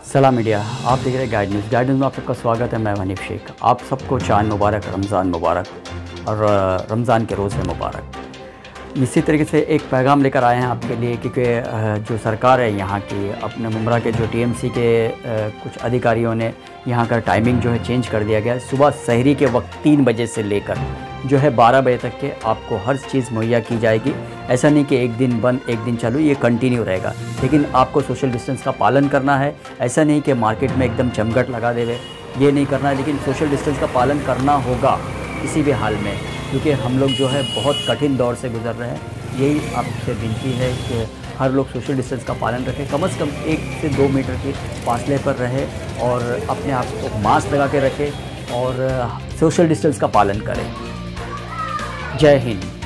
सलाम मीडिया, आप देख रहे हैं गाइड न्यूज़। गाइड न्यूज़ में आप सबका स्वागत है। मैं वनीफ शेख। आप सबको चांद मुबारक, रमज़ान मुबारक और रमज़ान के रोज़े मुबारक। इसी तरीके से एक पैगाम लेकर आए हैं आपके लिए, क्योंकि जो सरकार है यहाँ की, अपने मुमरा के जो टीएमसी के कुछ अधिकारियों ने यहाँ का टाइमिंग जो है चेंज कर दिया गया है। सुबह सहरी के वक्त 3 बजे से लेकर जो है 12 बजे तक के आपको हर चीज़ मुहैया की जाएगी। ऐसा नहीं कि एक दिन बंद एक दिन चालू, ये कंटिन्यू रहेगा। लेकिन आपको सोशल डिस्टेंस का पालन करना है। ऐसा नहीं कि मार्केट में एकदम जमघट लगा देवे, ये नहीं करना है। लेकिन सोशल डिस्टेंस का पालन करना होगा किसी भी हाल में, क्योंकि हम लोग जो है बहुत कठिन दौर से गुजर रहे हैं। यही आपसे विनती है कि हर लोग सोशल डिस्टेंस का पालन रखें, कम से कम 1 से 2 मीटर के फासले पर रहे और अपने आप को मास्क लगा के रखें और सोशल डिस्टेंस का पालन करें। जय हिंद।